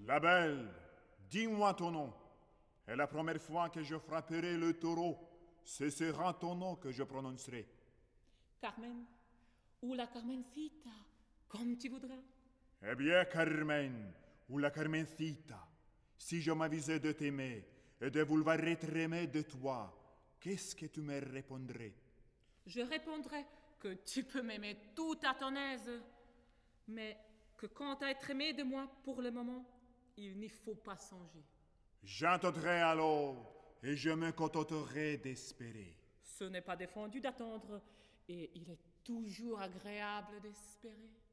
La belle, dis-moi ton nom. Et la première fois que je frapperai le taureau, ce sera ton nom que je prononcerai. Carmen, ou la Carmencita, comme tu voudras. Eh bien, Carmen, ou la Carmencita, si je m'avisais de t'aimer et de vouloir être aimé de toi, qu'est-ce que tu me répondrais? Je répondrai que tu peux m'aimer tout à ton aise, mais que quant à être aimé de moi pour le moment, il n'y faut pas songer. J'entendrai alors et je me contenterai d'espérer. Ce n'est pas défendu d'attendre, et il est toujours agréable d'espérer.